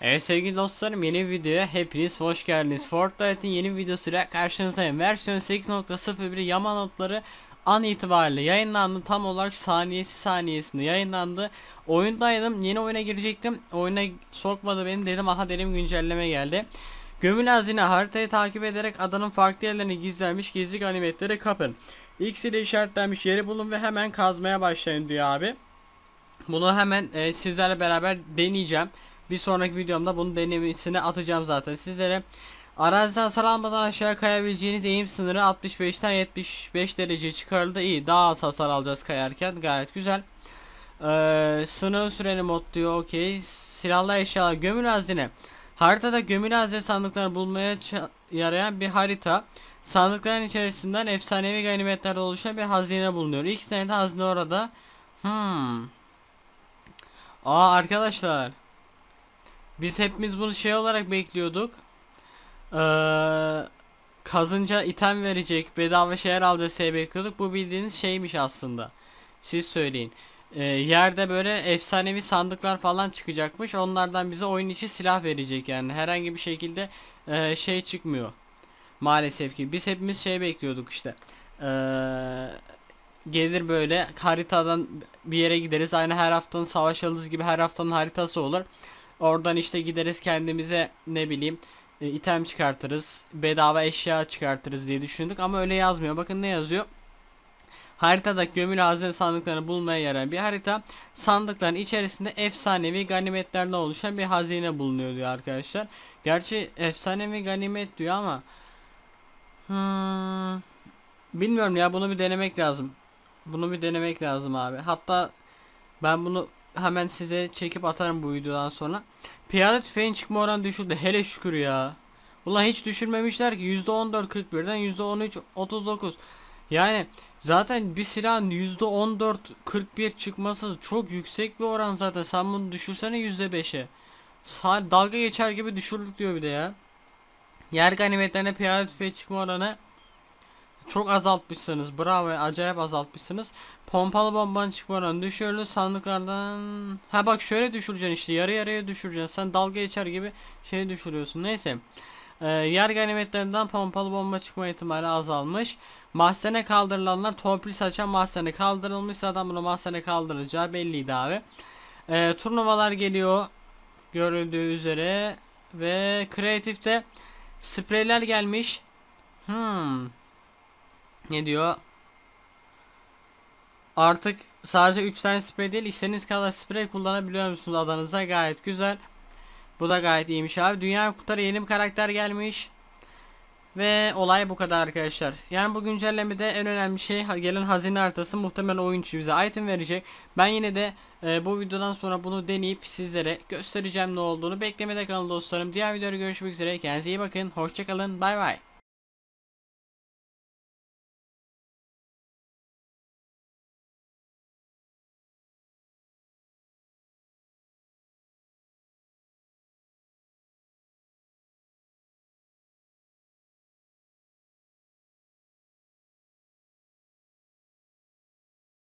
Evet sevgili dostlarım, yeni bir videoya hepiniz hoş geldiniz. Fortnite'in yeni bir videosuyla karşınızdayım. Versiyon 8.01 yama notları an itibariyle yayınlandı. Tam olarak saniyesinde yayınlandı. Oyundaydım, yeni oyuna girecektim. Oyuna sokmadı beni, dedim aha dedim güncelleme geldi. Gömülü hazine, haritayı takip ederek adanın farklı yerlerini gizlenmiş gizli ganimetleri kapın. X ile işaretlenmiş yeri bulun ve hemen kazmaya başlayın diyor abi. Bunu hemen sizlerle beraber deneyeceğim. Bir sonraki videomda bunu denemesini atacağım zaten sizlere. Araziden hasar almadan aşağı kayabileceğiniz eğim sınırı 65'ten 75 derece çıkarıldı. İyi, daha az hasar alacağız kayarken, gayet güzel. Sınır süreni mod diyor, okey. Silahlı eşyalar, gömülü hazine. Haritada gömülü hazine sandıklarını bulmaya yarayan bir harita. Sandıkların içerisinden efsanevi ganimetlerden oluşan bir hazine bulunuyor. İlk senede hazine orada. Arkadaşlar, biz hepimiz bunu şey olarak bekliyorduk. Kazınca item verecek, bedava şeyler alacağız diye bekliyorduk. Bu bildiğiniz şeymiş aslında. Siz söyleyin. Yerde böyle efsanevi sandıklar falan çıkacakmış. Onlardan bize oyun içi silah verecek yani. Herhangi bir şekilde şey çıkmıyor. Maalesef ki biz hepimiz şey bekliyorduk işte. Gelir böyle haritadan bir yere gideriz. Aynı her haftanın savaş yıldızı gibi her haftanın haritası olur. Oradan işte gideriz kendimize ne bileyim item çıkartırız. Bedava eşya çıkartırız diye düşündük ama öyle yazmıyor. Bakın ne yazıyor? Haritada gömülü hazine sandıklarını bulmaya yarayan bir harita. Sandıkların içerisinde efsanevi ganimetlerden oluşan bir hazine bulunuyor diyor arkadaşlar. Gerçi efsanevi ganimet diyor ama bilmiyorum ya, bunu bir denemek lazım. Bunu bir denemek lazım abi. Hatta ben bunu hemen size çekip atarım bu videodan sonra. Piyade tüfeğin çıkma oranı düşürdü. Hele şükür ya. Ulan hiç düşürmemişler ki. %14 41'den %13 39. Yani zaten bir silahın %14 41 çıkması çok yüksek bir oran zaten. Sen bunu düşürsene %5'e. Dalga geçer gibi düşürdük diyor bir de ya. Yer ganimetlerine piyade tüfeği çıkma oranı çok azaltmışsınız. Bravo, acayip azaltmışsınız. Pompalı bombanın çıkma oranı düşürülü sandıklardan. Ha bak, şöyle düşüreceksin işte, yarı yarıya düşüreceksin. Sen dalga geçer gibi şey düşürüyorsun. Neyse. Yer ganimetlerinden pompalı bomba çıkma ihtimali azalmış. Mahzene kaldırılanlar, torpil saçan mahzene kaldırılmış. Zaten bunu mahzene kaldıracağı belliydi abi. Turnuvalar geliyor. Görüldüğü üzere. Ve kreatifte spreyler gelmiş. Ne diyor? Artık sadece 3 tane sprey değil, istediğiniz kadar sprey kullanabiliyor musunuz adanıza? Gayet güzel. Bu da gayet iyiymiş abi. Dünya Kutuları yeni bir karakter gelmiş. Ve olay bu kadar arkadaşlar. Yani bu güncellemede en önemli şey gelen hazine haritası. Muhtemelen oyuncu bize item verecek. Ben yine de bu videodan sonra bunu deneyip sizlere göstereceğim ne olduğunu. Beklemede kalın dostlarım. Diğer videoda görüşmek üzere. Kendinize iyi bakın. Hoşçakalın. Bay bay.